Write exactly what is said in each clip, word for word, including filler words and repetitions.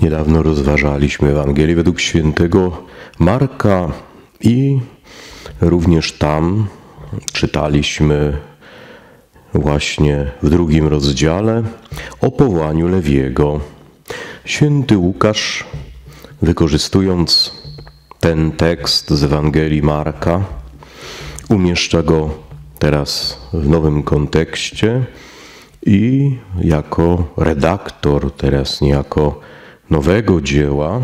Niedawno rozważaliśmy Ewangelię według świętego Marka i również tam czytaliśmy właśnie w drugim rozdziale o powołaniu Lewiego. Święty Łukasz, wykorzystując ten tekst z Ewangelii Marka, umieszcza go teraz w nowym kontekście i jako redaktor, teraz niejako nowego dzieła,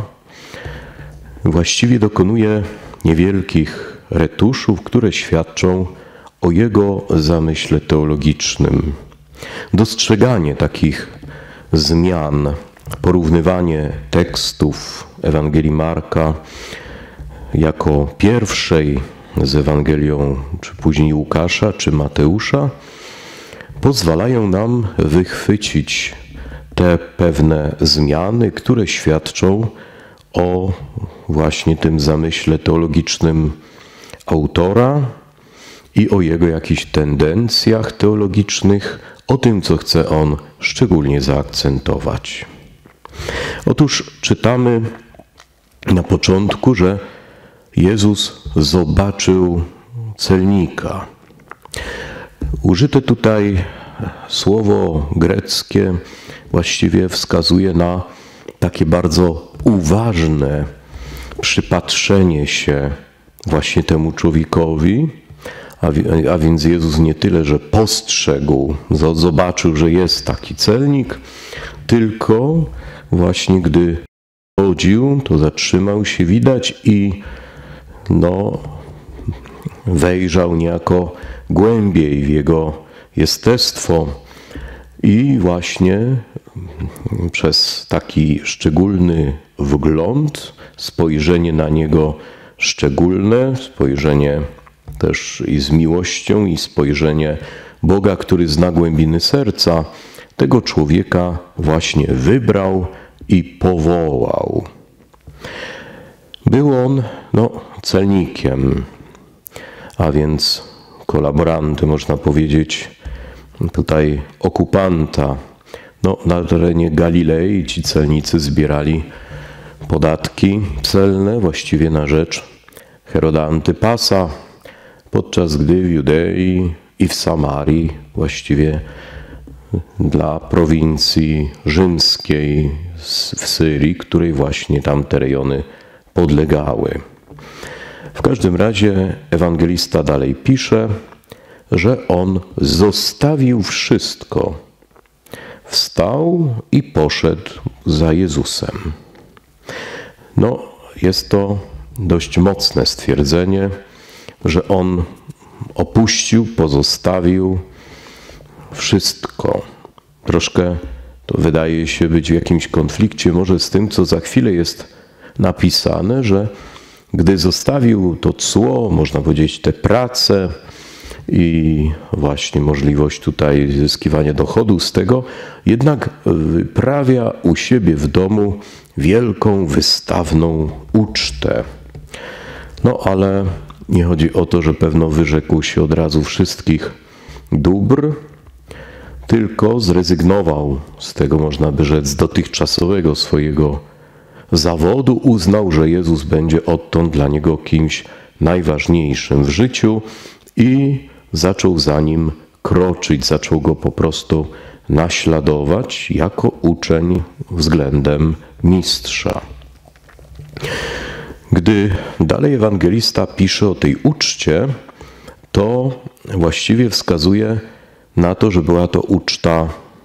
właściwie dokonuje niewielkich retuszów, które świadczą o jego zamyśle teologicznym. Dostrzeganie takich zmian, porównywanie tekstów Ewangelii Marka jako pierwszej z Ewangelią, czy później Łukasza, czy Mateusza, pozwalają nam wychwycić te pewne zmiany, które świadczą o właśnie tym zamyśle teologicznym autora i o jego jakichś tendencjach teologicznych, o tym, co chce on szczególnie zaakcentować. Otóż czytamy na początku, że Jezus zobaczył celnika. Użyte tutaj słowo greckie właściwie wskazuje na takie bardzo uważne przypatrzenie się właśnie temu człowiekowi, a, a więc Jezus nie tyle, że postrzegł, zobaczył, że jest taki celnik, tylko właśnie gdy chodził, to zatrzymał się, widać, i no, wejrzał niejako głębiej w jego jestestwo i właśnie przez taki szczególny wgląd, spojrzenie na niego szczególne, spojrzenie też i z miłością, i spojrzenie Boga, który zna głębiny serca, tego człowieka właśnie wybrał i powołał. Był on no, celnikiem, a więc kolaborantem, można powiedzieć, tutaj okupanta. No, na terenie Galilei ci celnicy zbierali podatki celne właściwie na rzecz Heroda Antypasa, podczas gdy w Judei i w Samarii właściwie dla prowincji rzymskiej w Syrii, której właśnie tamte rejony podlegały. W każdym razie ewangelista dalej pisze, że on zostawił wszystko, wstał i poszedł za Jezusem. No, jest to dość mocne stwierdzenie, że on opuścił, pozostawił wszystko. Troszkę to wydaje się być w jakimś konflikcie może z tym, co za chwilę jest napisane, że gdy zostawił to cło, można powiedzieć tę pracę i właśnie możliwość tutaj zyskiwania dochodu z tego, jednak wyprawia u siebie w domu wielką, wystawną ucztę. No ale nie chodzi o to, że pewno wyrzekł się od razu wszystkich dóbr, tylko zrezygnował z tego, można by rzec, dotychczasowego swojego zawodu, uznał, że Jezus będzie odtąd dla niego kimś najważniejszym w życiu i zaczął za nim kroczyć, zaczął go po prostu naśladować jako uczeń względem mistrza. Gdy dalej ewangelista pisze o tej uczcie, to właściwie wskazuje na to, że była to uczta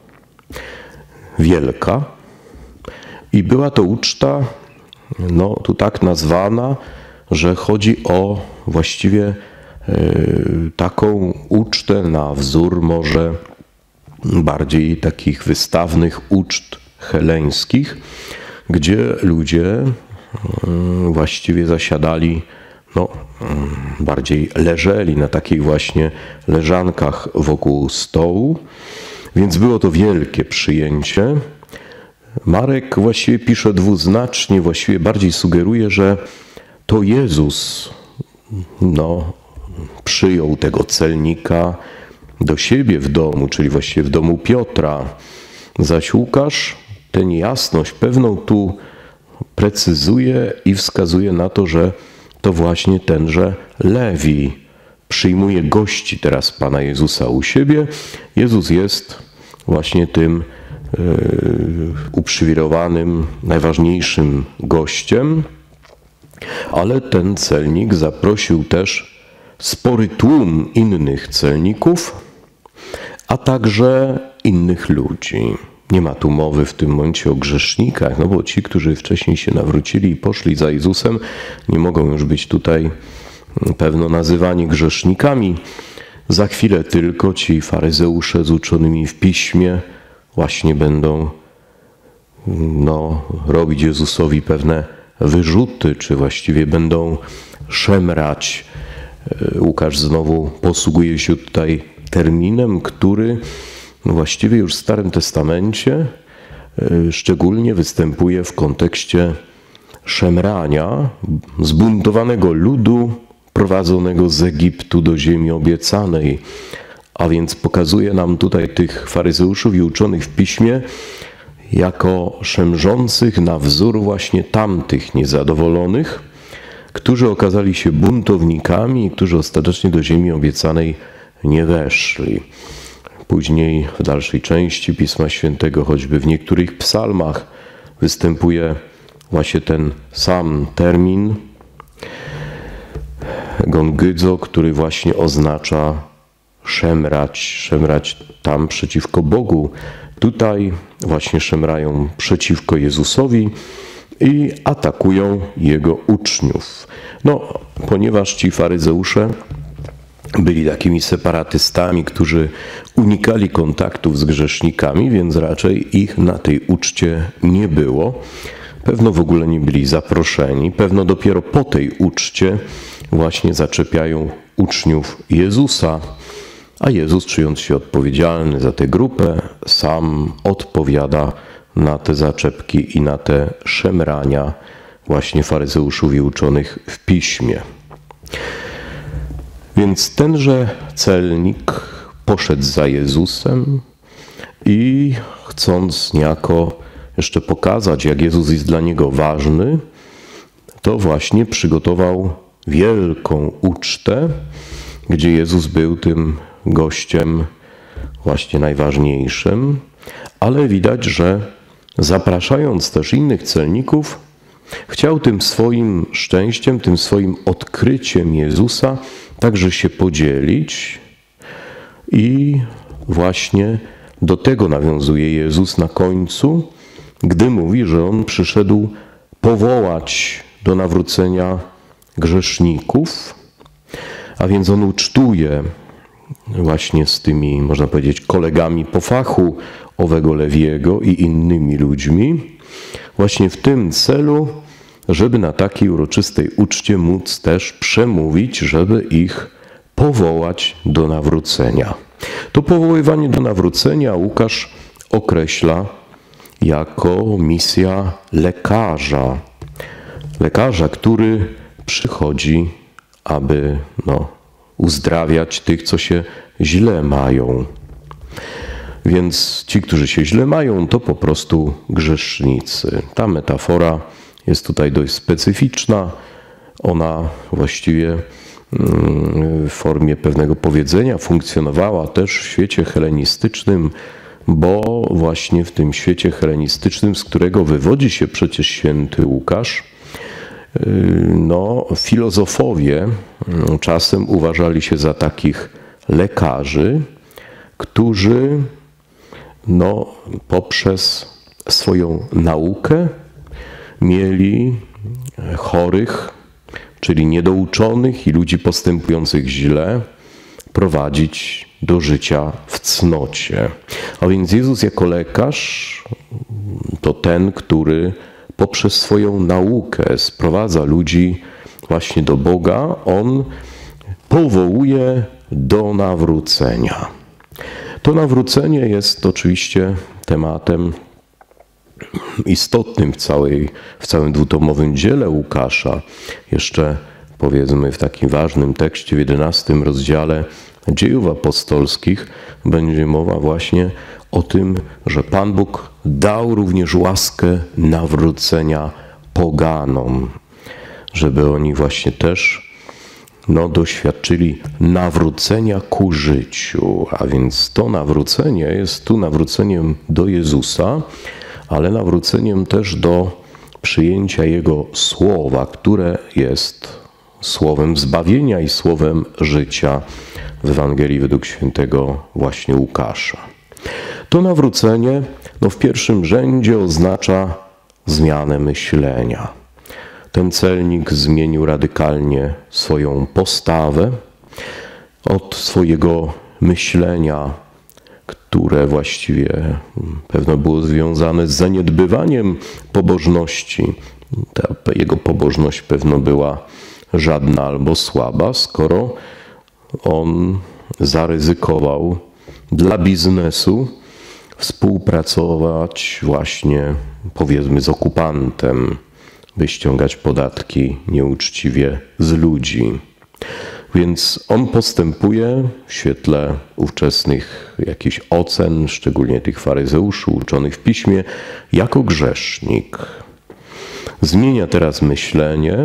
wielka i była to uczta, no tu tak nazwana, że chodzi o właściwie y, taką ucztę na wzór może bardziej takich wystawnych uczt heleńskich, gdzie ludzie y, właściwie zasiadali, no, bardziej leżeli na takich właśnie leżankach wokół stołu, więc było to wielkie przyjęcie. Marek właściwie pisze dwuznacznie, właściwie bardziej sugeruje, że to Jezus no, przyjął tego celnika do siebie w domu, czyli właściwie w domu Piotra, zaś Łukasz tę niejasność pewną tu precyzuje i wskazuje na to, że to właśnie tenże Lewi przyjmuje gości teraz Pana Jezusa u siebie. Jezus jest właśnie tym yy, uprzywilejowanym, najważniejszym gościem, ale ten celnik zaprosił też spory tłum innych celników, a także innych ludzi. Nie ma tu mowy w tym momencie o grzesznikach, no bo ci, którzy wcześniej się nawrócili i poszli za Jezusem, nie mogą już być tutaj pewno nazywani grzesznikami. Za chwilę tylko ci faryzeusze z uczonymi w piśmie właśnie będą no, robić Jezusowi pewne wyrzuty, czy właściwie będą szemrać. Łukasz znowu posługuje się tutaj terminem, który właściwie już w Starym Testamencie szczególnie występuje w kontekście szemrania zbuntowanego ludu prowadzonego z Egiptu do ziemi obiecanej. A więc pokazuje nam tutaj tych faryzeuszów i uczonych w piśmie jako szemrzących na wzór właśnie tamtych niezadowolonych, którzy okazali się buntownikami i którzy ostatecznie do ziemi obiecanej nie weszli. Później w dalszej części Pisma Świętego, choćby w niektórych psalmach, występuje właśnie ten sam termin gongydzo, który właśnie oznacza szemrać, szemrać tam przeciwko Bogu. Tutaj właśnie szemrają przeciwko Jezusowi i atakują Jego uczniów. No, ponieważ ci faryzeusze byli takimi separatystami, którzy unikali kontaktów z grzesznikami, więc raczej ich na tej uczcie nie było. Pewno w ogóle nie byli zaproszeni, pewno dopiero po tej uczcie właśnie zaczepiają uczniów Jezusa, a Jezus, czując się odpowiedzialny za tę grupę, sam odpowiada na te zaczepki i na te szemrania właśnie faryzeuszów i uczonych w piśmie. Więc tenże celnik poszedł za Jezusem i chcąc niejako jeszcze pokazać, jak Jezus jest dla niego ważny, to właśnie przygotował wielką ucztę, gdzie Jezus był tym gościem właśnie najważniejszym, ale widać, że zapraszając też innych celników, chciał tym swoim szczęściem, tym swoim odkryciem Jezusa także się podzielić i właśnie do tego nawiązuje Jezus na końcu, gdy mówi, że On przyszedł powołać do nawrócenia grzeszników, a więc On ucztuje właśnie z tymi, można powiedzieć, kolegami po fachu owego Lewiego i innymi ludźmi, właśnie w tym celu, żeby na takiej uroczystej uczcie móc też przemówić, żeby ich powołać do nawrócenia. To powoływanie do nawrócenia Łukasz określa jako misja lekarza. Lekarza, który przychodzi, aby no, uzdrawiać tych, co się źle mają. Więc ci, którzy się źle mają, to po prostu grzesznicy. Ta metafora jest tutaj dość specyficzna. Ona właściwie w formie pewnego powiedzenia funkcjonowała też w świecie helenistycznym, bo właśnie w tym świecie helenistycznym, z którego wywodzi się przecież święty Łukasz, no, filozofowie czasem uważali się za takich lekarzy, którzy no, poprzez swoją naukę mieli chorych, czyli niedouczonych i ludzi postępujących źle, prowadzić do życia w cnocie. A więc Jezus jako lekarz to ten, który poprzez swoją naukę sprowadza ludzi właśnie do Boga. On powołuje do nawrócenia. To nawrócenie jest oczywiście tematem istotnym w, całej, w całym dwutomowym dziele Łukasza. Jeszcze powiedzmy w takim ważnym tekście w jedenastym rozdziale Dziejów Apostolskich będzie mowa właśnie o tym, że Pan Bóg dał również łaskę nawrócenia poganom, żeby oni właśnie też no, doświadczyli nawrócenia ku życiu. A więc to nawrócenie jest tu nawróceniem do Jezusa, ale nawróceniem też do przyjęcia Jego słowa, które jest słowem zbawienia i słowem życia w Ewangelii według świętego właśnie Łukasza. To nawrócenie no, w pierwszym rzędzie oznacza zmianę myślenia. Ten celnik zmienił radykalnie swoją postawę od swojego myślenia, które właściwie pewno było związane z zaniedbywaniem pobożności. Ta jego pobożność pewno była żadna albo słaba, skoro on zaryzykował dla biznesu współpracować właśnie, powiedzmy, z okupantem, by ściągać podatki nieuczciwie z ludzi. Więc on postępuje w świetle ówczesnych jakichś ocen, szczególnie tych faryzeuszy uczonych w piśmie, jako grzesznik. Zmienia teraz myślenie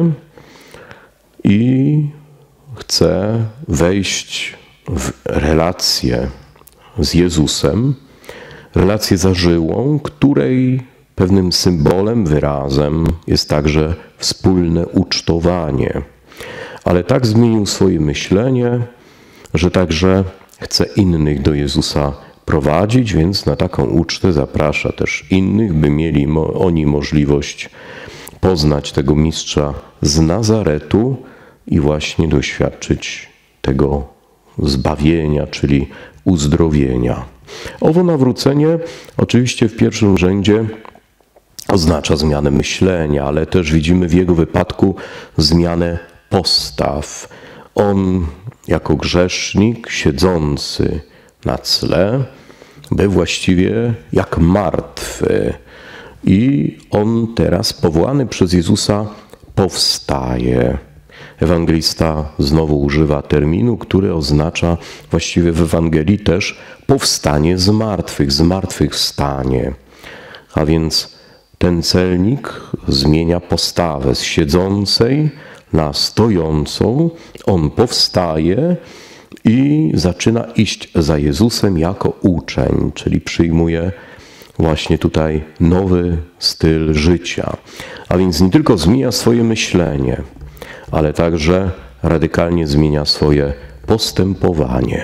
i chce wejść w relację z Jezusem, relację zażyłą, której pewnym symbolem, wyrazem jest także wspólne ucztowanie. Ale tak zmienił swoje myślenie, że także chce innych do Jezusa prowadzić, więc na taką ucztę zaprasza też innych, by mieli oni możliwość poznać tego mistrza z Nazaretu i właśnie doświadczyć tego zbawienia, czyli uzdrowienia. Owo nawrócenie oczywiście w pierwszym rzędzie oznacza zmianę myślenia, ale też widzimy w jego wypadku zmianę postaw. On jako grzesznik siedzący na tle był właściwie jak martwy i on teraz powołany przez Jezusa powstaje. Ewangelista znowu używa terminu, który oznacza właściwie w Ewangelii też powstanie z martwych, zmartwychwstanie. A więc ten celnik zmienia postawę z siedzącej na stojącą. On powstaje i zaczyna iść za Jezusem jako uczeń, czyli przyjmuje właśnie tutaj nowy styl życia. A więc nie tylko zmienia swoje myślenie, ale także radykalnie zmienia swoje postępowanie.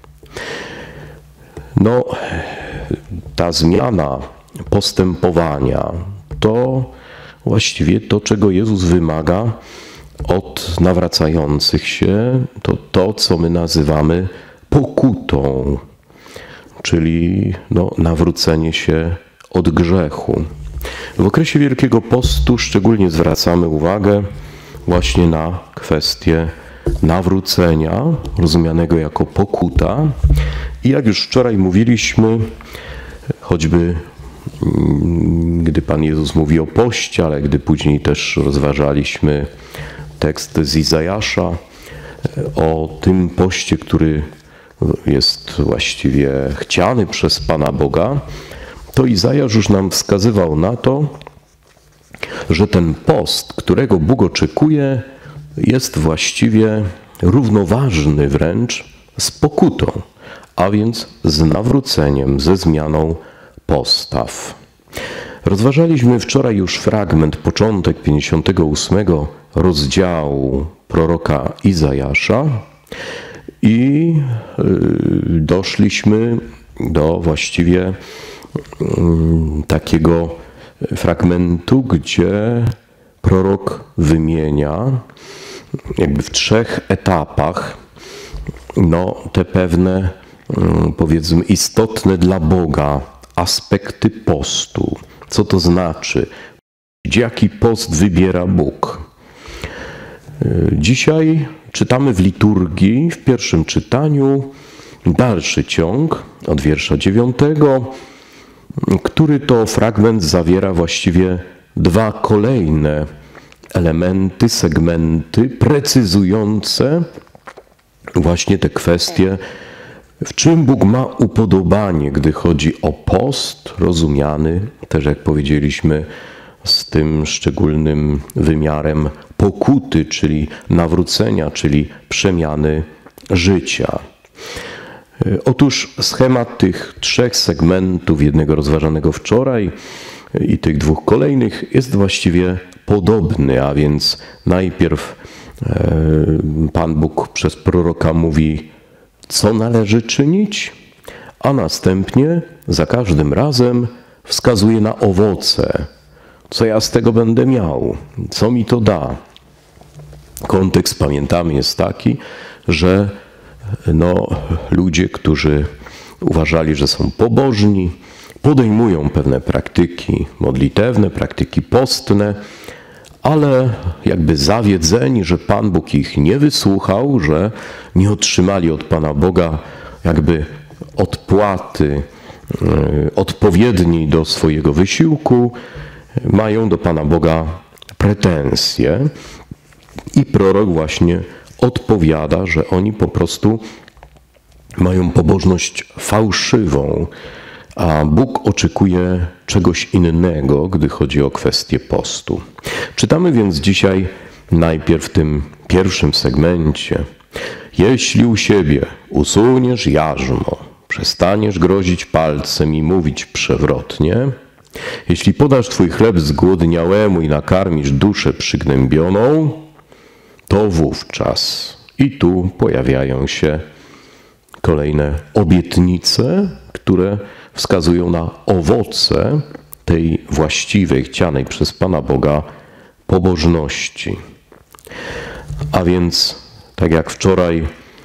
No, ta zmiana postępowania to właściwie to, czego Jezus wymaga od nawracających się, to to, co my nazywamy pokutą, czyli no, nawrócenie się od grzechu. W okresie Wielkiego Postu szczególnie zwracamy uwagę właśnie na kwestię nawrócenia, rozumianego jako pokuta. I jak już wczoraj mówiliśmy, choćby gdy Pan Jezus mówi o poście, ale gdy później też rozważaliśmy tekst z Izajasza o tym poście, który jest właściwie chciany przez Pana Boga, to Izajasz już nam wskazywał na to, że ten post, którego Bóg oczekuje, jest właściwie równoważny wręcz z pokutą, a więc z nawróceniem, ze zmianą postaw. Rozważaliśmy wczoraj już fragment, początek pięćdziesiątego ósmego rozdziału proroka Izajasza i doszliśmy do właściwie takiego fragmentu, gdzie prorok wymienia jakby w trzech etapach no, te pewne, powiedzmy, istotne dla Boga aspekty postu. Co to znaczy? Jaki post wybiera Bóg? Dzisiaj czytamy w liturgii, w pierwszym czytaniu, dalszy ciąg od wiersza dziewiątego, który to fragment zawiera właściwie dwa kolejne elementy, segmenty precyzujące właśnie te kwestie, w czym Bóg ma upodobanie, gdy chodzi o post, rozumiany też, jak powiedzieliśmy, z tym szczególnym wymiarem pokuty, czyli nawrócenia, czyli przemiany życia. Otóż schemat tych trzech segmentów, jednego rozważanego wczoraj i tych dwóch kolejnych, jest właściwie podobny, a więc najpierw Pan Bóg przez proroka mówi, co należy czynić, a następnie za każdym razem wskazuje na owoce, co ja z tego będę miał, co mi to da. Kontekst, pamiętamy, jest taki, że no, ludzie, którzy uważali, że są pobożni, podejmują pewne praktyki modlitewne, praktyki postne, ale jakby zawiedzeni, że Pan Bóg ich nie wysłuchał, że nie otrzymali od Pana Boga jakby odpłaty odpowiedniej do swojego wysiłku, mają do Pana Boga pretensje. I prorok właśnie odpowiada, że oni po prostu mają pobożność fałszywą, a Bóg oczekuje czegoś innego, gdy chodzi o kwestię postu. Czytamy więc dzisiaj najpierw w tym pierwszym segmencie. Jeśli u siebie usuniesz jarzmo, przestaniesz grozić palcem i mówić przewrotnie, jeśli podasz twój chleb zgłodniałemu i nakarmisz duszę przygnębioną, to wówczas i tu pojawiają się kolejne obietnice, które wskazują na owoce tej właściwej, chcianej przez Pana Boga pobożności. A więc, tak jak wczoraj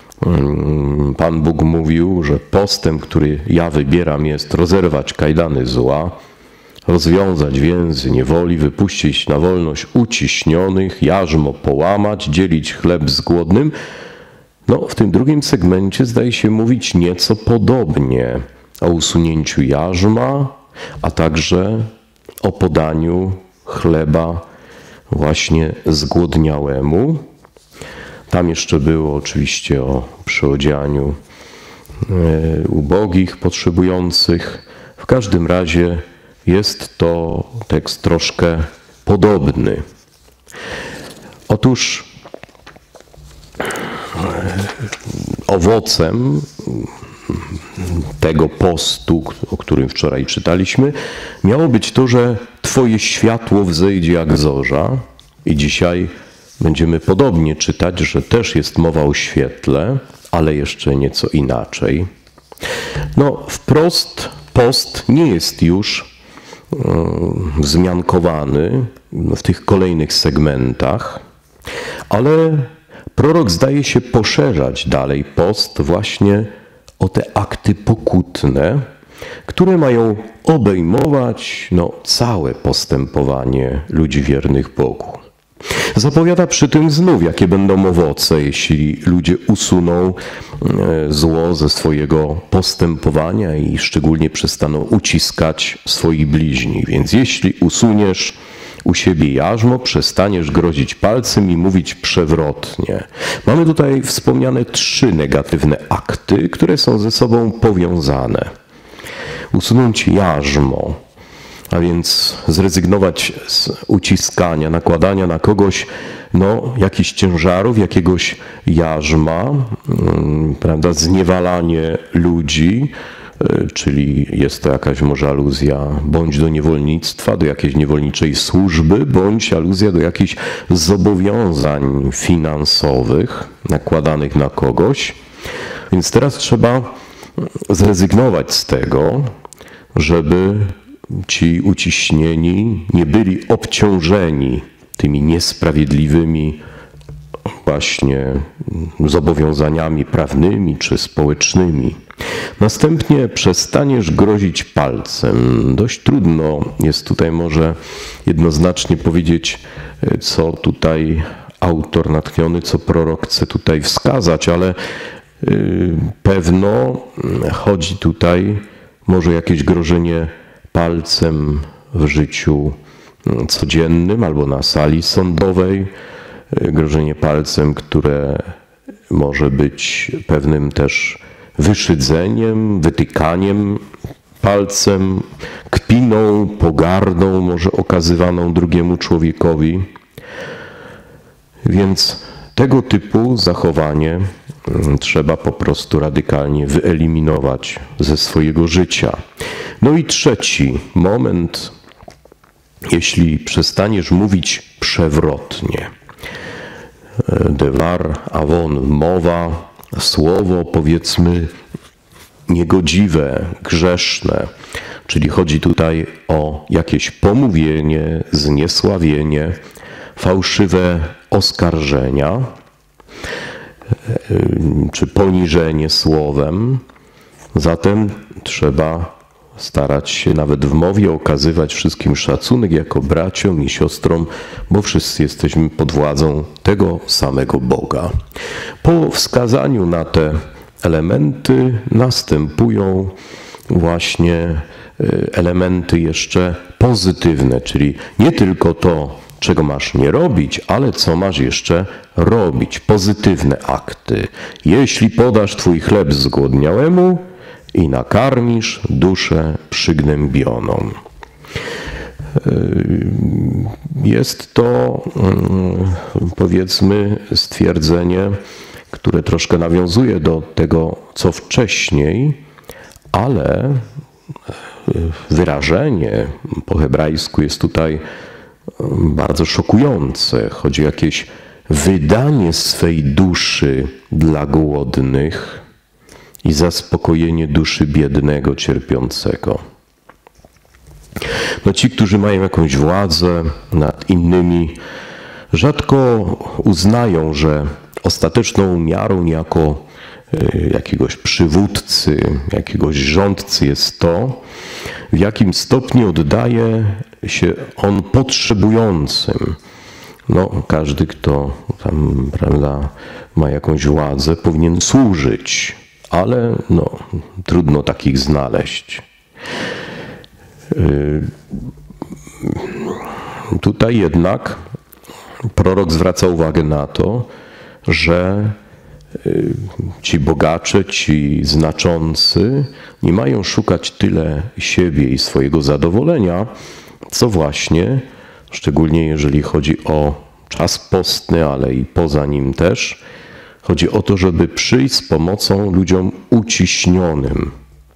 Pan Bóg mówił, że postem, który ja wybieram, jest rozerwać kajdany zła, rozwiązać więzy niewoli, wypuścić na wolność uciśnionych, jarzmo połamać, dzielić chleb z głodnym. No, w tym drugim segmencie zdaje się mówić nieco podobnie o usunięciu jarzma, a także o podaniu chleba właśnie zgłodniałemu. Tam jeszcze było oczywiście o przyodzianiu ubogich, potrzebujących. W każdym razie jest to tekst troszkę podobny. Otóż owocem tego postu, o którym wczoraj czytaliśmy, miało być to, że Twoje światło wzejdzie jak zorza. I dzisiaj będziemy podobnie czytać, że też jest mowa o świetle, ale jeszcze nieco inaczej. No, wprost post nie jest już wzmiankowany w tych kolejnych segmentach, ale prorok zdaje się poszerzać dalej post właśnie o te akty pokutne, które mają obejmować no, całe postępowanie ludzi wiernych Bogu. Zapowiada przy tym znów, jakie będą owoce, jeśli ludzie usuną zło ze swojego postępowania i szczególnie przestaną uciskać swoich bliźnich. Więc jeśli usuniesz u siebie jarzmo, przestaniesz grozić palcem i mówić przewrotnie. Mamy tutaj wspomniane trzy negatywne akty, które są ze sobą powiązane. Usunąć jarzmo, a więc zrezygnować z uciskania, nakładania na kogoś no, jakichś ciężarów, jakiegoś jarzma, prawda, zniewalanie ludzi, czyli jest to jakaś może aluzja bądź do niewolnictwa, do jakiejś niewolniczej służby, bądź aluzja do jakichś zobowiązań finansowych nakładanych na kogoś. Więc teraz trzeba zrezygnować z tego, żeby ci uciśnieni nie byli obciążeni tymi niesprawiedliwymi właśnie zobowiązaniami prawnymi czy społecznymi. Następnie przestaniesz grozić palcem. Dość trudno jest tutaj może jednoznacznie powiedzieć, co tutaj autor natchniony, co prorok chce tutaj wskazać, ale pewno chodzi tutaj może jakieś grożenie palcem w życiu codziennym albo na sali sądowej, grożenie palcem, które może być pewnym też wyszydzeniem, wytykaniem palcem, kpiną, pogardą może okazywaną drugiemu człowiekowi. Więc tego typu zachowanie trzeba po prostu radykalnie wyeliminować ze swojego życia. No i trzeci moment, jeśli przestaniesz mówić przewrotnie. Devar, avon, mowa, słowo powiedzmy niegodziwe, grzeszne, czyli chodzi tutaj o jakieś pomówienie, zniesławienie, fałszywe oskarżenia czy poniżenie słowem. Zatem trzeba starać się nawet w mowie okazywać wszystkim szacunek jako braciom i siostrom, bo wszyscy jesteśmy pod władzą tego samego Boga. Po wskazaniu na te elementy następują właśnie elementy jeszcze pozytywne, czyli nie tylko to, czego masz nie robić, ale co masz jeszcze robić. Pozytywne akty. Jeśli podasz twój chleb zgłodniałemu i nakarmisz duszę przygnębioną. Jest to, powiedzmy, stwierdzenie, które troszkę nawiązuje do tego, co wcześniej, ale wyrażenie po hebrajsku jest tutaj bardzo szokujące. Chodzi o jakieś wydanie swej duszy dla głodnych i zaspokojenie duszy biednego, cierpiącego. No ci, którzy mają jakąś władzę nad innymi, rzadko uznają, że ostateczną miarą niejako jakiegoś przywódcy, jakiegoś rządcy jest to, w jakim stopniu oddaje się on potrzebującym. No, każdy, kto tam, prawda, ma jakąś władzę, powinien służyć, ale no, trudno takich znaleźć. Tutaj jednak prorok zwraca uwagę na to, że ci bogacze, ci znaczący nie mają szukać tyle siebie i swojego zadowolenia, co właśnie, szczególnie jeżeli chodzi o czas postny, ale i poza nim też, chodzi o to, żeby przyjść z pomocą ludziom uciśnionym.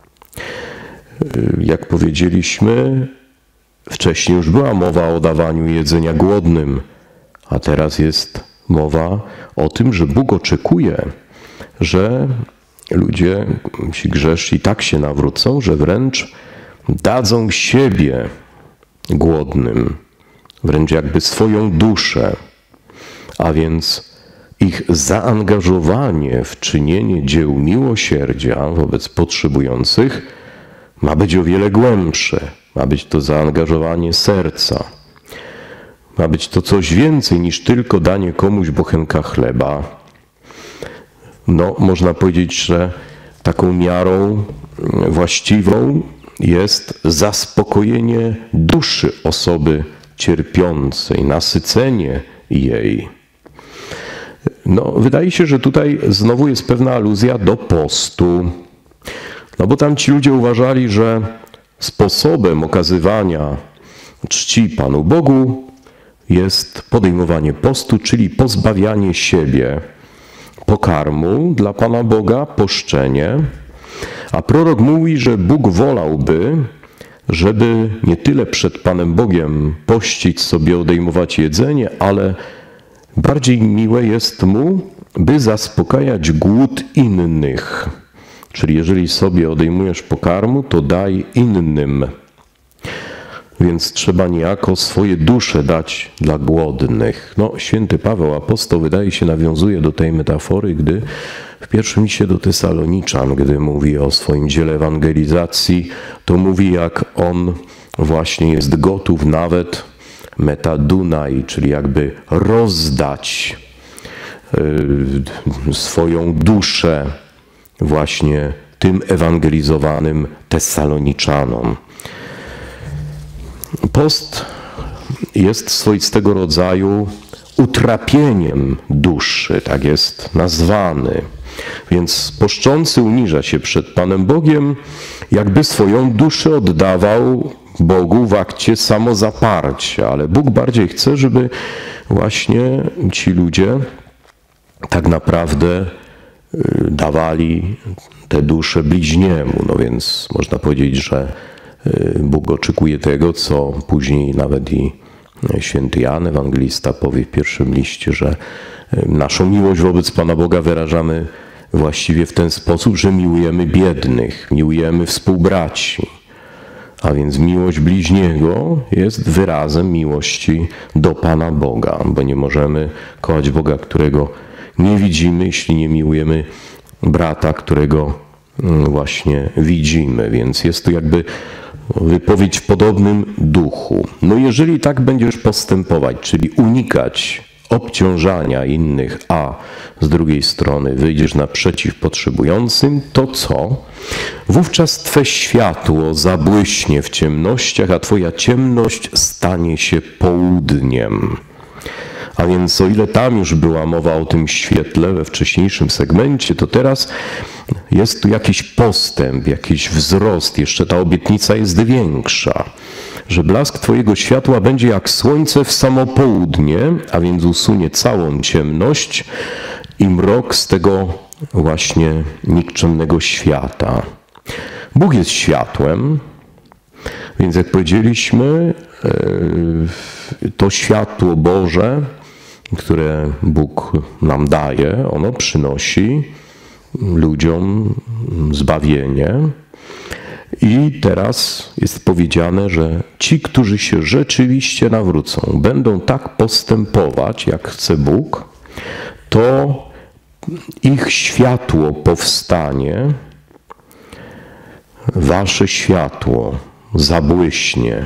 Jak powiedzieliśmy, wcześniej już była mowa o dawaniu jedzenia głodnym, a teraz jest mowa o tym, że Bóg oczekuje, że ludzie, ci grzeszni, tak się nawrócą, że wręcz dadzą siebie głodnym, wręcz jakby swoją duszę, a więc ich zaangażowanie w czynienie dzieł miłosierdzia wobec potrzebujących ma być o wiele głębsze. Ma być to zaangażowanie serca. Ma być to coś więcej niż tylko danie komuś bochenka chleba. No, można powiedzieć, że taką miarą właściwą jest zaspokojenie duszy osoby cierpiącej, nasycenie jej. No, wydaje się, że tutaj znowu jest pewna aluzja do postu. No bo tam ci ludzie uważali, że sposobem okazywania czci Panu Bogu jest podejmowanie postu, czyli pozbawianie siebie pokarmu dla Pana Boga, poszczenie. A prorok mówi, że Bóg wolałby, żeby nie tyle przed Panem Bogiem pościć sobie, odejmować jedzenie, ale bardziej miłe jest mu, by zaspokajać głód innych. Czyli jeżeli sobie odejmujesz pokarmu, to daj innym. Więc trzeba niejako swoje dusze dać dla głodnych. No, święty Paweł apostoł, wydaje się, nawiązuje do tej metafory, gdy w pierwszym liście do Tesaloniczan, gdy mówi o swoim dziele ewangelizacji, to mówi, jak on właśnie jest gotów nawet metadunai, czyli jakby rozdać yy, swoją duszę właśnie tym ewangelizowanym Tesaloniczzanom. Post jest swoistego rodzaju utrapieniem duszy, tak jest nazwany. Więc poszczący uniża się przed Panem Bogiem, jakby swoją duszę oddawał Bogu w akcie samozaparcia, ale Bóg bardziej chce, żeby właśnie ci ludzie tak naprawdę dawali tę duszę bliźniemu. No więc można powiedzieć, że Bóg oczekuje tego, co później nawet i święty Jan Ewangelista powie w pierwszym liście, że naszą miłość wobec Pana Boga wyrażamy właściwie w ten sposób, że miłujemy biednych, miłujemy współbraci. A więc miłość bliźniego jest wyrazem miłości do Pana Boga, bo nie możemy kochać Boga, którego nie widzimy, jeśli nie miłujemy brata, którego właśnie widzimy. Więc jest to jakby wypowiedź w podobnym duchu. No jeżeli tak będziesz postępować, czyli unikać obciążania innych, a z drugiej strony wyjdziesz naprzeciw potrzebującym, to co? Wówczas Twe światło zabłyśnie w ciemnościach, a Twoja ciemność stanie się południem. A więc o ile tam już była mowa o tym świetle we wcześniejszym segmencie, to teraz jest tu jakiś postęp, jakiś wzrost. Jeszcze ta obietnica jest większa, że blask Twojego światła będzie jak słońce w samo południe, a więc usunie całą ciemność i mrok z tego właśnie nikczemnego świata. Bóg jest światłem, więc jak powiedzieliśmy, to światło Boże, które Bóg nam daje, ono przynosi ludziom zbawienie. I teraz jest powiedziane, że ci, którzy się rzeczywiście nawrócą, będą tak postępować, jak chce Bóg, to ich światło powstanie, wasze światło zabłyśnie.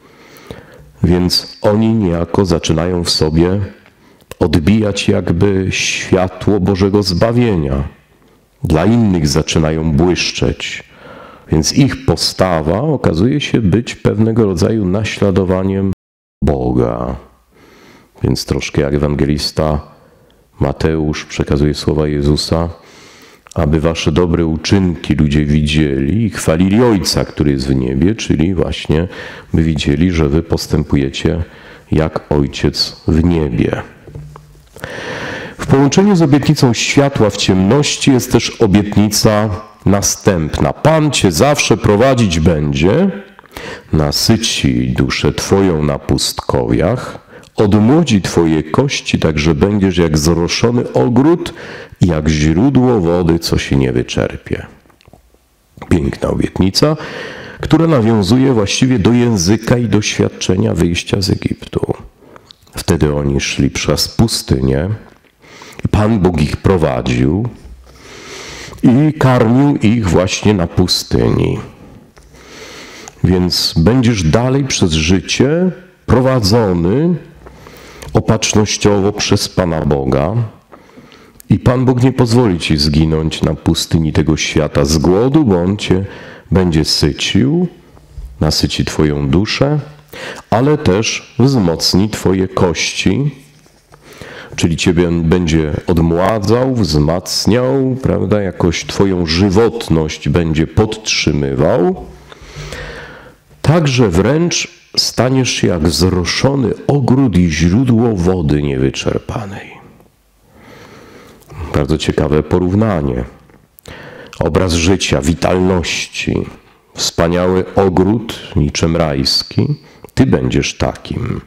Więc oni niejako zaczynają w sobie odbijać jakby światło Bożego zbawienia. Dla innych zaczynają błyszczeć. Więc ich postawa okazuje się być pewnego rodzaju naśladowaniem Boga. Więc troszkę jak ewangelista Mateusz przekazuje słowa Jezusa, aby wasze dobre uczynki ludzie widzieli i chwalili Ojca, który jest w niebie, czyli właśnie by widzieli, że wy postępujecie jak Ojciec w niebie. W połączeniu z obietnicą światła w ciemności jest też obietnica następna. Pan cię zawsze prowadzić będzie, nasyci duszę twoją na pustkowiach, odmłodzi twoje kości, tak że będziesz jak zroszony ogród i jak źródło wody, co się nie wyczerpie. Piękna obietnica, która nawiązuje właściwie do języka i doświadczenia wyjścia z Egiptu. Wtedy oni szli przez pustynię, Pan Bóg ich prowadził i karmił ich właśnie na pustyni. Więc będziesz dalej przez życie prowadzony opatrznościowo przez Pana Boga i Pan Bóg nie pozwoli ci zginąć na pustyni tego świata z głodu, bo On cię będzie sycił, nasyci twoją duszę, ale też wzmocni twoje kości, czyli ciebie będzie odmładzał, wzmacniał, prawda, jakoś twoją żywotność będzie podtrzymywał, tak że wręcz staniesz się jak zroszony ogród i źródło wody niewyczerpanej. Bardzo ciekawe porównanie. Obraz życia, witalności. Wspaniały ogród, niczym rajski. Ty będziesz takim.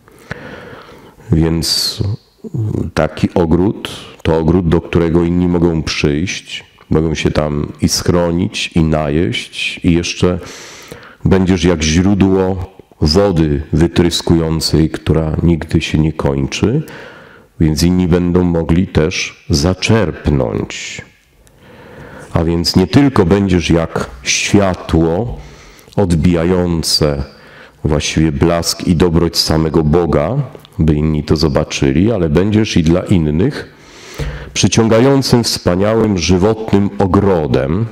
Więc taki ogród to ogród, do którego inni mogą przyjść, mogą się tam i schronić, i najeść, i jeszcze będziesz jak źródło wody wytryskującej, która nigdy się nie kończy, więc inni będą mogli też zaczerpnąć. A więc nie tylko będziesz jak światło odbijające właściwie blask i dobroć samego Boga, by inni to zobaczyli, ale będziesz i dla innych przyciągającym wspaniałym, żywotnym ogrodem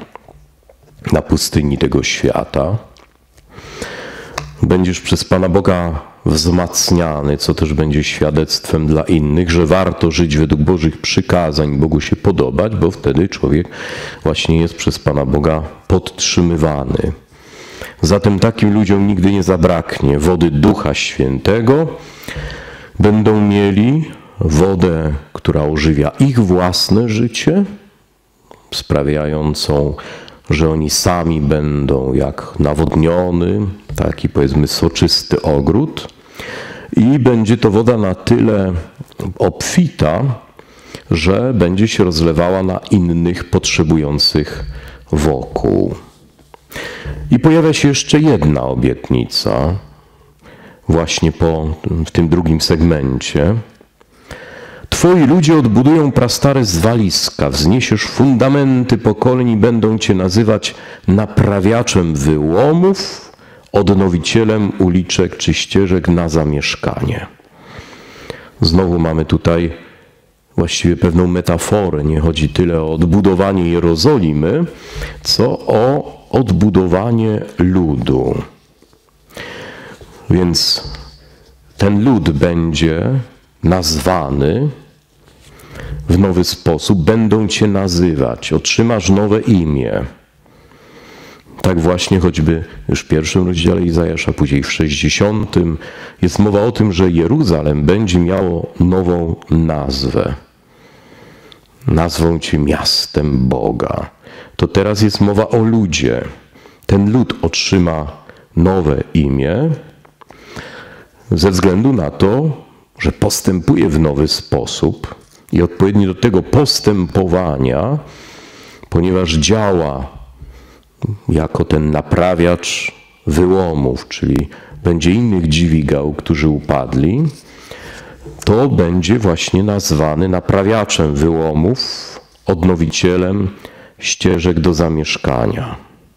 na pustyni tego świata. Będziesz przez Pana Boga wzmacniany, co też będzie świadectwem dla innych, że warto żyć według Bożych przykazań, Bogu się podobać, bo wtedy człowiek właśnie jest przez Pana Boga podtrzymywany. Zatem takim ludziom nigdy nie zabraknie wody Ducha Świętego. Będą mieli wodę, która ożywia ich własne życie, sprawiającą, że oni sami będą jak nawodniony, taki powiedzmy soczysty ogród. I będzie to woda na tyle obfita, że będzie się rozlewała na innych potrzebujących wokół. I pojawia się jeszcze jedna obietnica, właśnie po, w tym drugim segmencie. Twoi ludzie odbudują prastare zwaliska, wzniesiesz fundamenty pokoleń i będą cię nazywać naprawiaczem wyłomów, odnowicielem uliczek czy ścieżek na zamieszkanie. Znowu mamy tutaj właściwie pewną metaforę. Nie chodzi tyle o odbudowanie Jerozolimy, co o odbudowanie ludu. Więc ten lud będzie nazwany w nowy sposób, będą cię nazywać, otrzymasz nowe imię. Tak właśnie choćby już w pierwszym rozdziale Izajasza, później w sześćdziesiątym jest mowa o tym, że Jeruzalem będzie miało nową nazwę. Nazwą cię miastem Boga. To teraz jest mowa o ludzie. Ten lud otrzyma nowe imię ze względu na to, że postępuje w nowy sposób i odpowiednio do tego postępowania, ponieważ działa jako ten naprawiacz wyłomów, czyli będzie innych dźwigał, którzy upadli, to będzie właśnie nazwany naprawiaczem wyłomów, odnowicielem ścieżek do zamieszkania.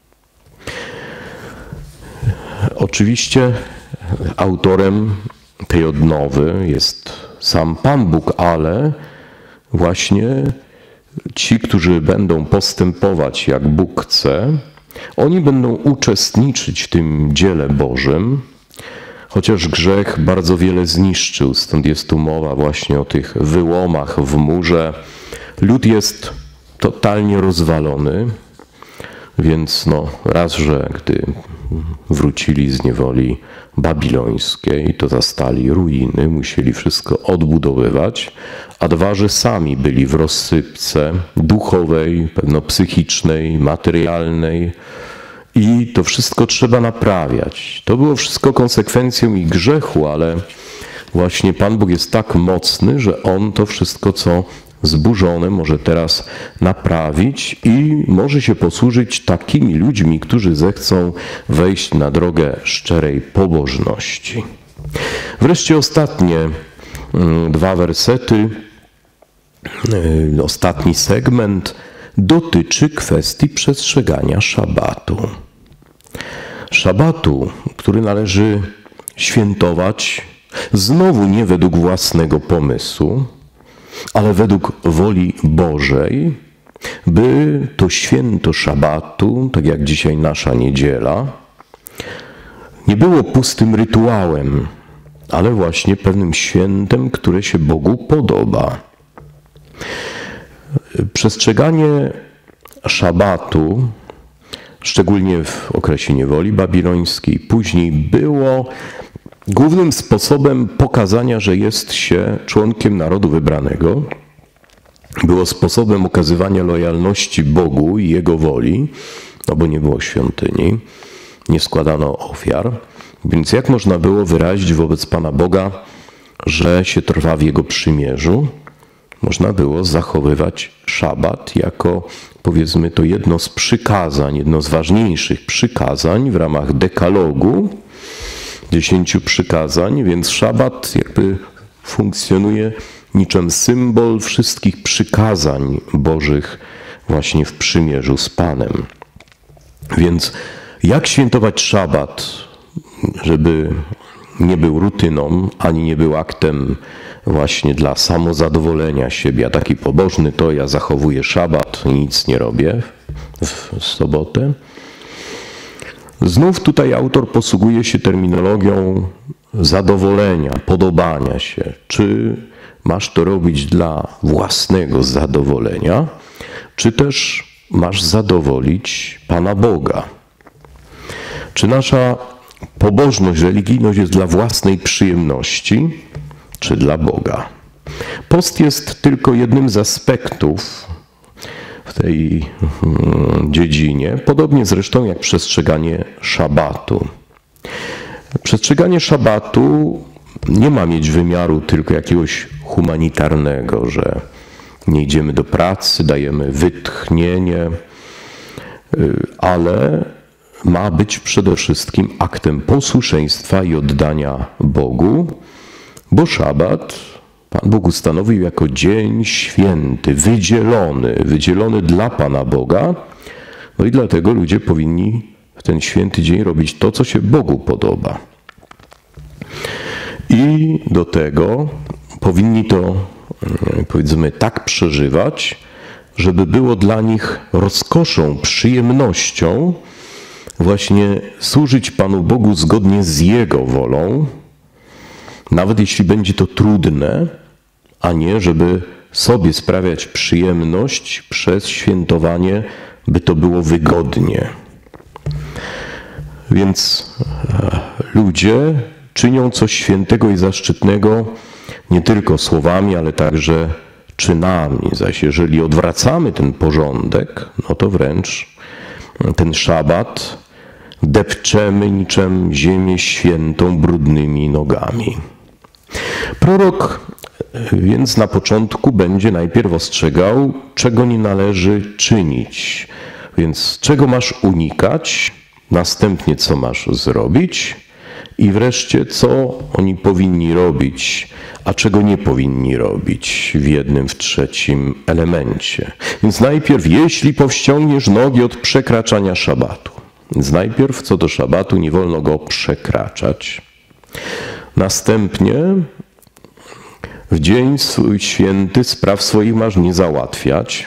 Oczywiście autorem tej odnowy jest sam Pan Bóg, ale właśnie ci, którzy będą postępować jak Bóg chce, oni będą uczestniczyć w tym dziele Bożym, chociaż grzech bardzo wiele zniszczył. Stąd jest tu mowa właśnie o tych wyłomach w murze. Lud jest totalnie rozwalony, więc no raz, że gdy wrócili z niewoli babilońskiej, to zastali ruiny, musieli wszystko odbudowywać, a dwa, że sami byli w rozsypce duchowej, pewno psychicznej, materialnej i to wszystko trzeba naprawiać. To było wszystko konsekwencją ich grzechu, ale właśnie Pan Bóg jest tak mocny, że On to wszystko, co zburzone, może teraz naprawić i może się posłużyć takimi ludźmi, którzy zechcą wejść na drogę szczerej pobożności. Wreszcie ostatnie dwa wersety, ostatni segment dotyczy kwestii przestrzegania szabatu. Szabatu, który należy świętować znowu nie według własnego pomysłu, ale według woli Bożej, by to święto szabatu, tak jak dzisiaj nasza niedziela, nie było pustym rytuałem, ale właśnie pewnym świętem, które się Bogu podoba. Przestrzeganie szabatu, szczególnie w okresie niewoli babilońskiej, później było głównym sposobem pokazania, że jest się członkiem narodu wybranego. Było sposobem okazywania lojalności Bogu i Jego woli, no bo nie było świątyni, nie składano ofiar. Więc jak można było wyrazić wobec Pana Boga, że się trwa w Jego przymierzu? Można było zachowywać szabat jako, powiedzmy to, jedno z przykazań, jedno z ważniejszych przykazań w ramach dekalogu, dziesięciu przykazań, więc szabat jakby funkcjonuje niczym symbol wszystkich przykazań Bożych właśnie w przymierzu z Panem. Więc jak świętować szabat, żeby nie był rutyną, ani nie był aktem właśnie dla samozadowolenia siebie. A taki pobożny to ja zachowuję szabat, nic nie robię w sobotę. Znów tutaj autor posługuje się terminologią zadowolenia, podobania się, czy masz to robić dla własnego zadowolenia, czy też masz zadowolić Pana Boga. Czy nasza pobożność, religijność jest dla własnej przyjemności, czy dla Boga? Post jest tylko jednym z aspektów w tej dziedzinie, podobnie zresztą jak przestrzeganie szabatu. Przestrzeganie szabatu nie ma mieć wymiaru tylko jakiegoś humanitarnego, że nie idziemy do pracy, dajemy wytchnienie, ale ma być przede wszystkim aktem posłuszeństwa i oddania Bogu, bo szabat Pan Bóg ustanowił jako dzień święty, wydzielony, wydzielony dla Pana Boga, no i dlatego ludzie powinni w ten święty dzień robić to, co się Bogu podoba. I do tego powinni to, powiedzmy, tak przeżywać, żeby było dla nich rozkoszą, przyjemnością właśnie służyć Panu Bogu zgodnie z Jego wolą, nawet jeśli będzie to trudne, a nie żeby sobie sprawiać przyjemność przez świętowanie, by to było wygodnie. Więc ludzie czynią coś świętego i zaszczytnego nie tylko słowami, ale także czynami. Zaś jeżeli odwracamy ten porządek, no to wręcz ten szabat depczemy niczym ziemię świętą brudnymi nogami. Prorok więc na początku będzie najpierw ostrzegał, czego nie należy czynić. Więc czego masz unikać, następnie co masz zrobić i wreszcie co oni powinni robić, a czego nie powinni robić w jednym, w trzecim elemencie. Więc najpierw, jeśli powściągniesz nogi od przekraczania szabatu. Więc najpierw co do szabatu nie wolno go przekraczać. Następnie w dzień swój święty spraw swoich masz nie załatwiać.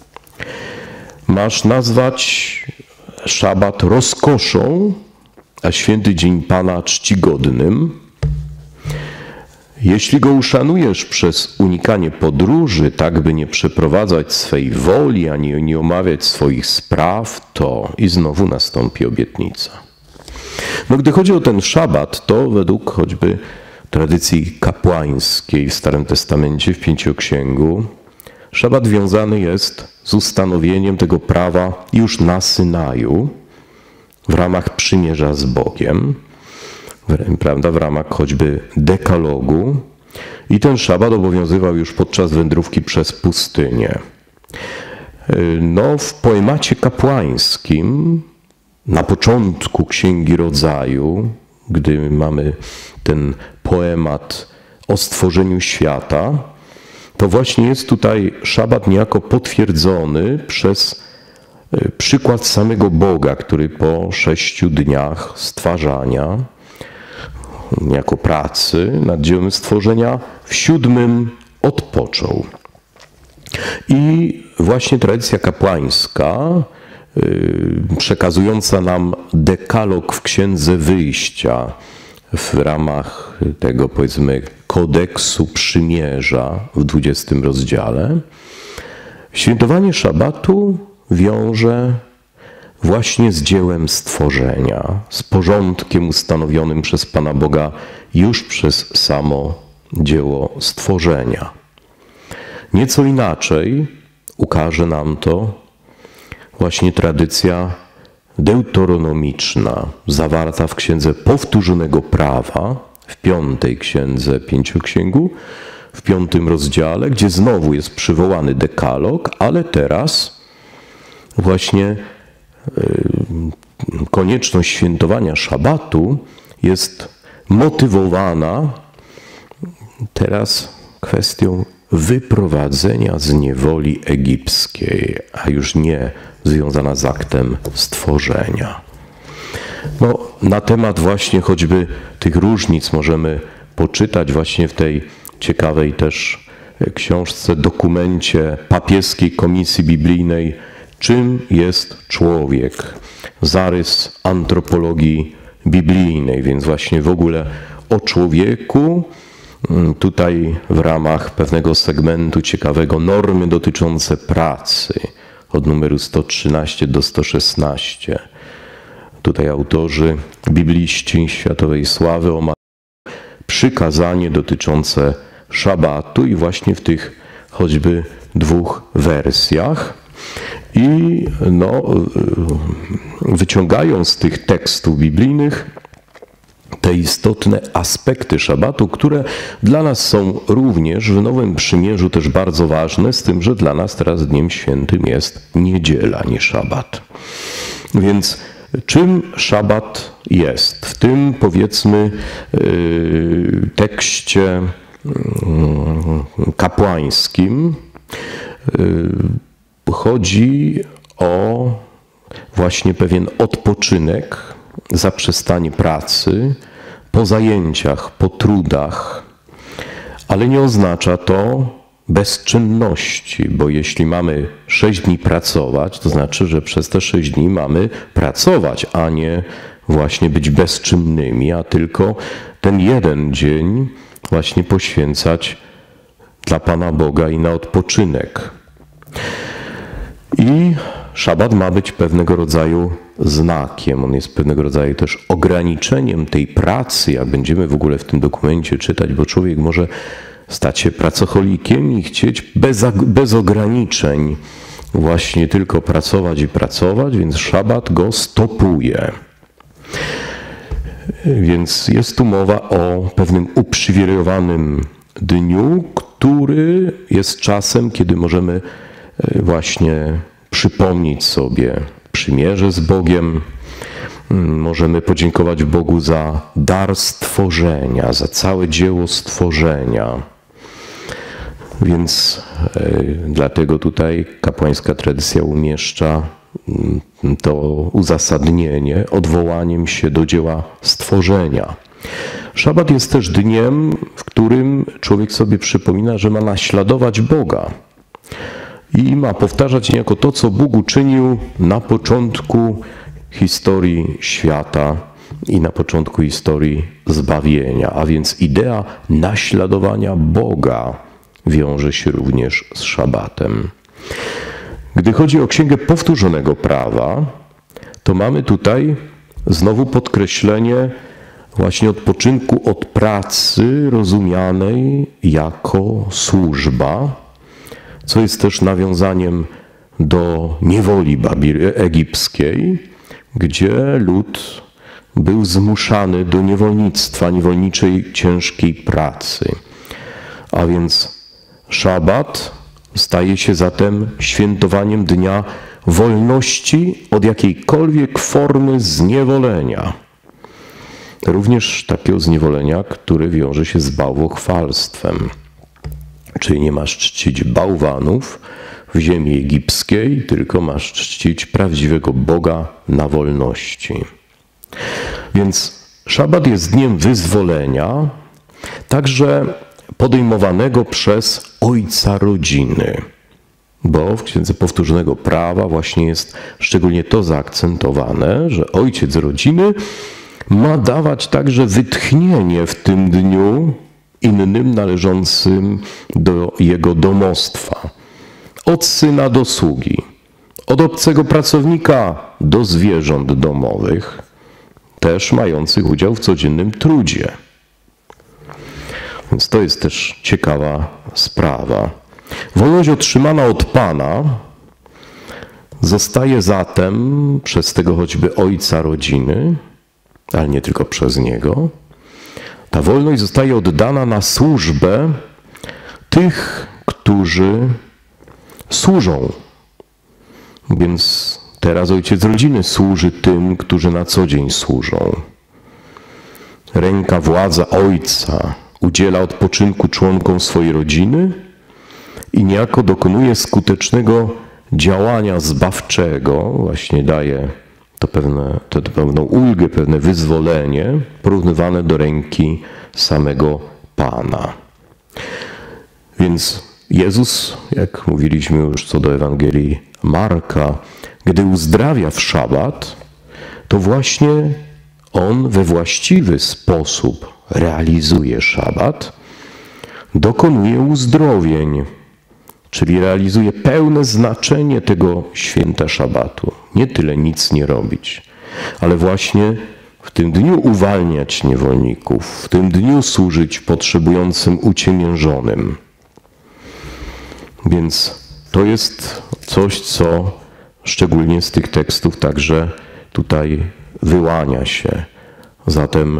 Masz nazwać szabat rozkoszą, a święty dzień Pana czcigodnym. Jeśli go uszanujesz przez unikanie podróży, tak by nie przeprowadzać swej woli, ani nie omawiać swoich spraw, to i znowu nastąpi obietnica. No gdy chodzi o ten szabat, to według choćby tradycji kapłańskiej w Starym Testamencie, w Pięcioksięgu, szabat wiązany jest z ustanowieniem tego prawa już na Synaju, w ramach przymierza z Bogiem, prawda, w ramach choćby dekalogu. I ten szabat obowiązywał już podczas wędrówki przez pustynię. No, w poemacie kapłańskim, na początku Księgi Rodzaju, gdy mamy ten poemat o stworzeniu świata, to właśnie jest tutaj szabat niejako potwierdzony przez przykład samego Boga, który po sześciu dniach stwarzania, niejako pracy nad dziełem stworzenia, w siódmym odpoczął. I właśnie tradycja kapłańska, przekazująca nam dekalog w Księdze Wyjścia w ramach tego, powiedzmy, kodeksu przymierza w dwudziestym rozdziale, świętowanie szabatu wiąże właśnie z dziełem stworzenia, z porządkiem ustanowionym przez Pana Boga już przez samo dzieło stworzenia. Nieco inaczej ukaże nam to właśnie tradycja deuteronomiczna, zawarta w Księdze Powtórzonego Prawa, w piątej Księdze Pięcioksięgu, w piątym rozdziale, gdzie znowu jest przywołany dekalog, ale teraz właśnie konieczność świętowania szabatu jest motywowana teraz kwestią wyprowadzenia z niewoli egipskiej, a już nie związana z aktem stworzenia. No, na temat właśnie choćby tych różnic możemy poczytać właśnie w tej ciekawej też książce, dokumencie papieskiej Komisji Biblijnej Czym jest człowiek? Zarys antropologii biblijnej, więc właśnie w ogóle o człowieku. Tutaj w ramach pewnego segmentu ciekawego normy dotyczące pracy od numeru sto trzynaście do sto szesnaście. Tutaj autorzy, bibliści światowej sławy omawiają przykazanie dotyczące szabatu i właśnie w tych choćby dwóch wersjach. I no, wyciągają z tych tekstów biblijnych te istotne aspekty szabatu, które dla nas są również w Nowym Przymierzu też bardzo ważne, z tym, że dla nas teraz dniem świętym jest niedziela, nie szabat. Więc czym szabat jest? W tym, powiedzmy, tekście kapłańskim chodzi o właśnie pewien odpoczynek, zaprzestanie pracy, po zajęciach, po trudach, ale nie oznacza to bezczynności, bo jeśli mamy sześć dni pracować, to znaczy, że przez te sześć dni mamy pracować, a nie właśnie być bezczynnymi, a tylko ten jeden dzień właśnie poświęcać dla Pana Boga i na odpoczynek. I szabat ma być pewnego rodzaju znakiem, on jest pewnego rodzaju też ograniczeniem tej pracy, jak będziemy w ogóle w tym dokumencie czytać, bo człowiek może stać się pracocholikiem i chcieć bez, bez ograniczeń właśnie tylko pracować i pracować, więc szabat go stopuje. Więc jest tu mowa o pewnym uprzywilejowanym dniu, który jest czasem, kiedy możemy właśnie przypomnieć sobie przymierze z Bogiem. Możemy podziękować Bogu za dar stworzenia, za całe dzieło stworzenia. Więc y, dlatego tutaj kapłańska tradycja umieszcza y, to uzasadnienie odwołaniem się do dzieła stworzenia. Szabat jest też dniem, w którym człowiek sobie przypomina, że ma naśladować Boga. I ma powtarzać niejako to, co Bóg uczynił na początku historii świata i na początku historii zbawienia. A więc idea naśladowania Boga wiąże się również z szabatem. Gdy chodzi o Księgę Powtórzonego Prawa, to mamy tutaj znowu podkreślenie właśnie odpoczynku od pracy rozumianej jako służba, co jest też nawiązaniem do niewoli egipskiej, gdzie lud był zmuszany do niewolnictwa, niewolniczej, ciężkiej pracy. A więc szabat staje się zatem świętowaniem dnia wolności od jakiejkolwiek formy zniewolenia. Również takiego zniewolenia, które wiąże się z bałwochwalstwem. Czyli nie masz czcić bałwanów w ziemi egipskiej, tylko masz czcić prawdziwego Boga na wolności. Więc szabat jest dniem wyzwolenia, także podejmowanego przez ojca rodziny. Bo w Księdze Powtórzonego Prawa właśnie jest szczególnie to zaakcentowane, że ojciec rodziny ma dawać także wytchnienie w tym dniu innym należącym do jego domostwa. Od syna do sługi, od obcego pracownika do zwierząt domowych, też mających udział w codziennym trudzie. Więc to jest też ciekawa sprawa. Wolność otrzymana od Pana zostaje zatem przez tego choćby ojca rodziny, ale nie tylko przez niego. Ta wolność zostaje oddana na służbę tych, którzy służą. Więc teraz ojciec rodziny służy tym, którzy na co dzień służą. Ręka władza ojca udziela odpoczynku członkom swojej rodziny i niejako dokonuje skutecznego działania zbawczego, właśnie daje to, pewne, to pewną ulgę, pewne wyzwolenie porównywane do ręki samego Pana. Więc Jezus, jak mówiliśmy już co do Ewangelii Marka, gdy uzdrawia w szabat, to właśnie on we właściwy sposób realizuje szabat, dokonuje uzdrowień, czyli realizuje pełne znaczenie tego święta szabatu. Nie tyle nic nie robić, ale właśnie w tym dniu uwalniać niewolników, w tym dniu służyć potrzebującym uciemiężonym. Więc to jest coś, co szczególnie z tych tekstów także tutaj wyłania się. Zatem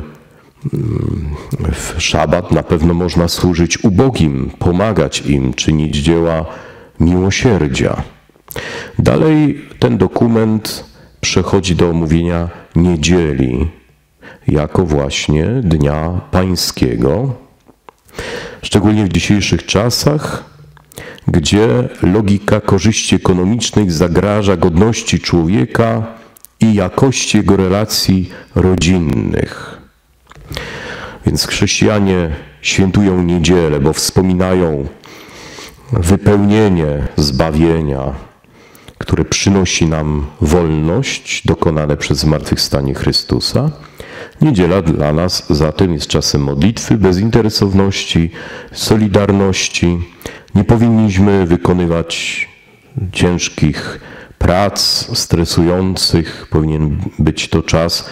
w szabat na pewno można służyć ubogim, pomagać im, czynić dzieła miłosierdzia. Dalej ten dokument przechodzi do omówienia niedzieli jako właśnie Dnia Pańskiego, szczególnie w dzisiejszych czasach, gdzie logika korzyści ekonomicznych zagraża godności człowieka i jakości jego relacji rodzinnych. Więc chrześcijanie świętują niedzielę, bo wspominają wypełnienie zbawienia, które przynosi nam wolność dokonane przez zmartwychwstanie Chrystusa. Niedziela dla nas zatem jest czasem modlitwy, bezinteresowności, solidarności. Nie powinniśmy wykonywać ciężkich prac, stresujących. Powinien być to czas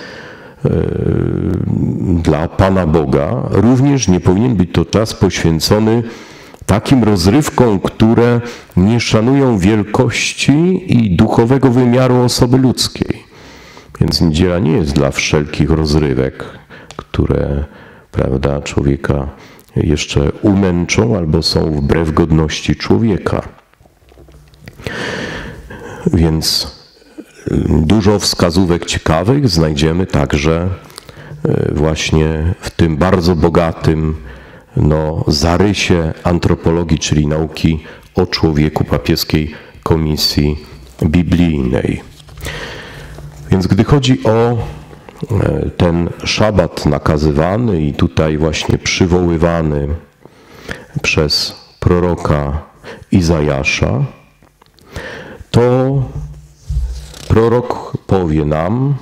dla Pana Boga. Również nie powinien być to czas poświęcony takim rozrywkom, które nie szanują wielkości i duchowego wymiaru osoby ludzkiej. Więc niedziela nie jest dla wszelkich rozrywek, które, prawda, człowieka jeszcze umęczą albo są wbrew godności człowieka. Więc dużo wskazówek ciekawych znajdziemy także właśnie w tym bardzo bogatym no, zarysie antropologii, czyli nauki o człowieku papieskiej Komisji Biblijnej. Więc gdy chodzi o ten szabat nakazywany i tutaj właśnie przywoływany przez proroka Izajasza, to prorok powie nam,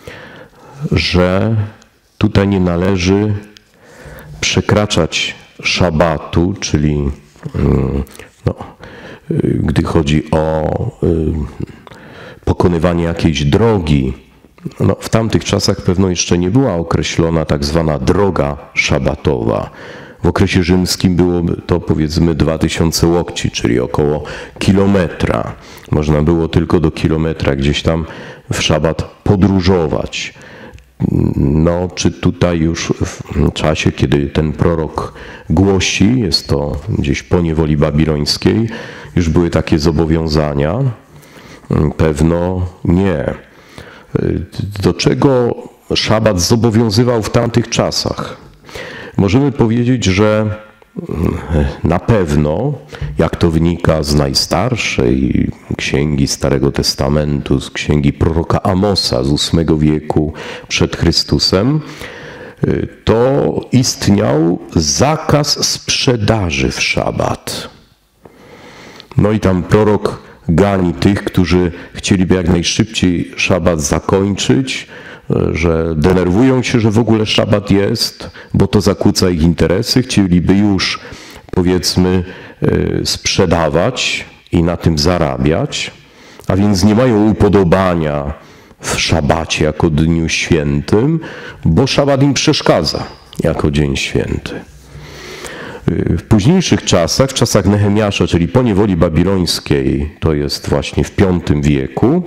że tutaj nie należy przekraczać szabatu, czyli no, gdy chodzi o pokonywanie jakiejś drogi. No, w tamtych czasach pewno jeszcze nie była określona tak zwana droga szabatowa. W okresie rzymskim było to powiedzmy dwa tysiące łokci, czyli około kilometra. Można było tylko do kilometra gdzieś tam w szabat podróżować. No, czy tutaj już w czasie, kiedy ten prorok głosi, jest to gdzieś po niewoli babilońskiej, już były takie zobowiązania? Pewno nie. Do czego szabat zobowiązywał w tamtych czasach? Możemy powiedzieć, że na pewno, jak to wynika z najstarszej księgi Starego Testamentu, z księgi proroka Amosa z ósmego wieku przed Chrystusem, to istniał zakaz sprzedaży w szabat. No i tam prorok gani tych, którzy chcieliby jak najszybciej szabat zakończyć, że denerwują się, że w ogóle szabat jest, bo to zakłóca ich interesy, chcieliby już, powiedzmy, sprzedawać i na tym zarabiać, a więc nie mają upodobania w szabacie jako dniu świętym, bo szabat im przeszkadza jako dzień święty. W późniejszych czasach, w czasach Nehemiasza, czyli po niewoli babilońskiej, to jest właśnie w piątym wieku,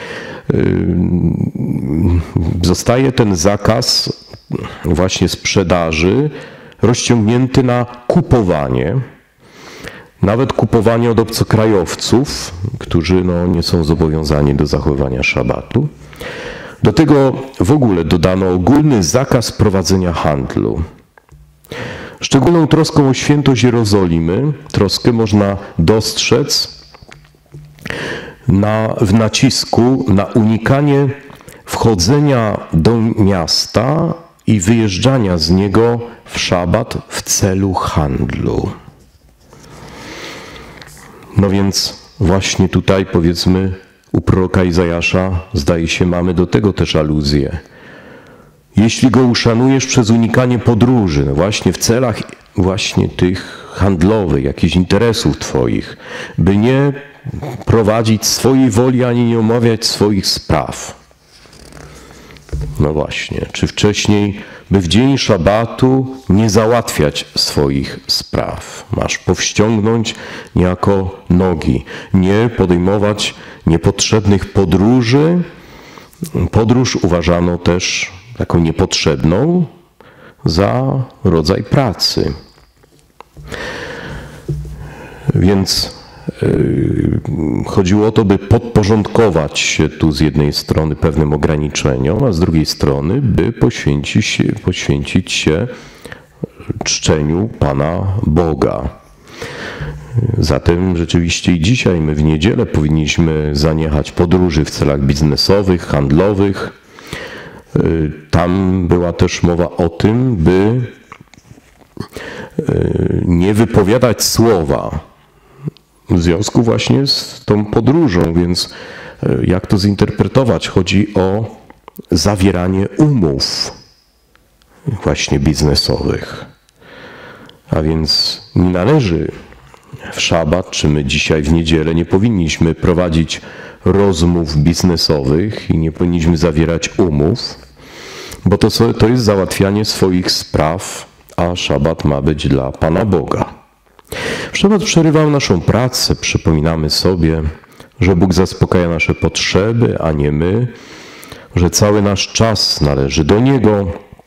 zostaje ten zakaz właśnie sprzedaży rozciągnięty na kupowanie, nawet kupowanie od obcokrajowców, którzy no, nie są zobowiązani do zachowywania szabatu. Do tego w ogóle dodano ogólny zakaz prowadzenia handlu. Szczególną troską o świętość Jerozolimy, troskę można dostrzec na, w nacisku na unikanie wchodzenia do miasta i wyjeżdżania z niego w szabat w celu handlu. No więc właśnie tutaj, powiedzmy, u proroka Izajasza, zdaje się, mamy do tego też aluzję. jeśli go uszanujesz przez unikanie podróży, no właśnie w celach właśnie tych handlowych, jakichś interesów twoich, by nie prowadzić swojej woli, ani nie omawiać swoich spraw. No właśnie, czy wcześniej, by w dzień szabatu nie załatwiać swoich spraw. Masz powściągnąć niejako nogi, nie podejmować niepotrzebnych podróży. Podróż uważano też taką niepotrzebną za rodzaj pracy. Więc chodziło o to, by podporządkować się tu z jednej strony pewnym ograniczeniom, a z drugiej strony, by poświęcić się, poświęcić się czczeniu Pana Boga. Zatem rzeczywiście i dzisiaj my w niedzielę powinniśmy zaniechać podróży w celach biznesowych, handlowych. Tam była też mowa o tym, by nie wypowiadać słowa w związku właśnie z tą podróżą, więc jak to zinterpretować? Chodzi o zawieranie umów właśnie biznesowych. A więc nie należy w szabat, czy my dzisiaj w niedzielę nie powinniśmy prowadzić rozmów biznesowych i nie powinniśmy zawierać umów, bo to, to jest załatwianie swoich spraw, a szabat ma być dla Pana Boga. W szabat przerywał naszą pracę, przypominamy sobie, że Bóg zaspokaja nasze potrzeby, a nie my, że cały nasz czas należy do Niego.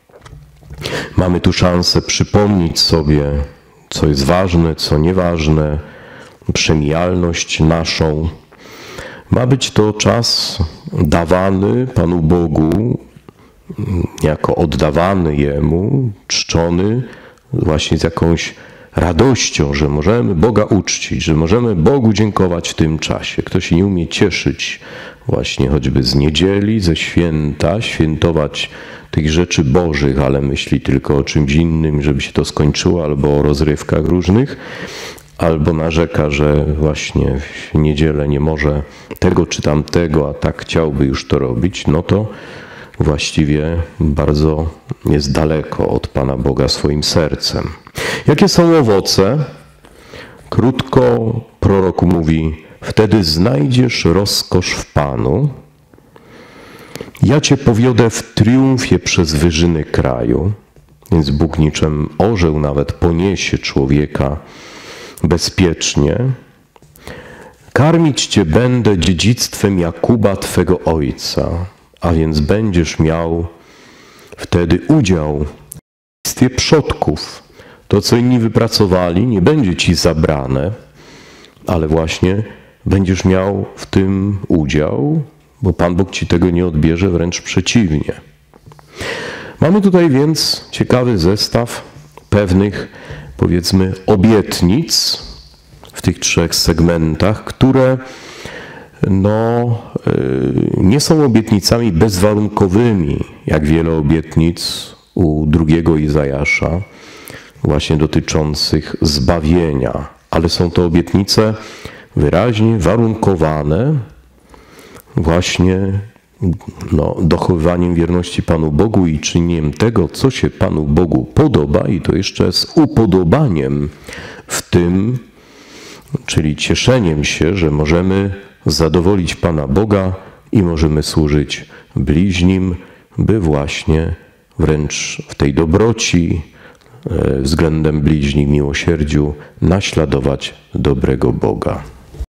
Mamy tu szansę przypomnieć sobie, co jest ważne, co nieważne, przemijalność naszą. Ma być to czas dawany Panu Bogu, jako oddawany Jemu, czczony właśnie z jakąś radością, że możemy Boga uczcić, że możemy Bogu dziękować w tym czasie. Kto się nie umie cieszyć właśnie choćby z niedzieli, ze święta, świętować tych rzeczy bożych, ale myśli tylko o czymś innym, żeby się to skończyło, albo o rozrywkach różnych, albo narzeka, że właśnie w niedzielę nie może tego czy tamtego, a tak chciałby już to robić, no to właściwie bardzo jest daleko od Pana Boga swoim sercem. Jakie są owoce? Krótko prorok mówi: wtedy znajdziesz rozkosz w Panu. Ja Cię powiodę w triumfie przez wyżyny kraju. Więc Bóg niczym orzeł nawet poniesie człowieka bezpiecznie. Karmić Cię będę dziedzictwem Jakuba, Twego ojca, a więc będziesz miał wtedy udział w dziedzictwie przodków. To, co inni wypracowali, nie będzie Ci zabrane, ale właśnie będziesz miał w tym udział, bo Pan Bóg Ci tego nie odbierze, wręcz przeciwnie. Mamy tutaj więc ciekawy zestaw pewnych, powiedzmy, obietnic w tych trzech segmentach, które no, nie są obietnicami bezwarunkowymi, jak wiele obietnic u drugiego Izajasza, właśnie dotyczących zbawienia, ale są to obietnice wyraźnie warunkowane właśnie no, dochowywaniem wierności Panu Bogu i czynieniem tego, co się Panu Bogu podoba, i to jeszcze z upodobaniem w tym, czyli cieszeniem się, że możemy zadowolić Pana Boga i możemy służyć bliźnim, by właśnie wręcz w tej dobroci względem bliźnich, miłosierdziu naśladować dobrego Boga.